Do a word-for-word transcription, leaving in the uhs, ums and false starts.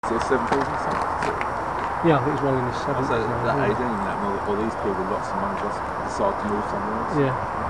Is it seventies or something? Yeah, I think it's well in his seventies. So that age, ain't that more, all these people lots of money just decide to move somewhere else. Yeah.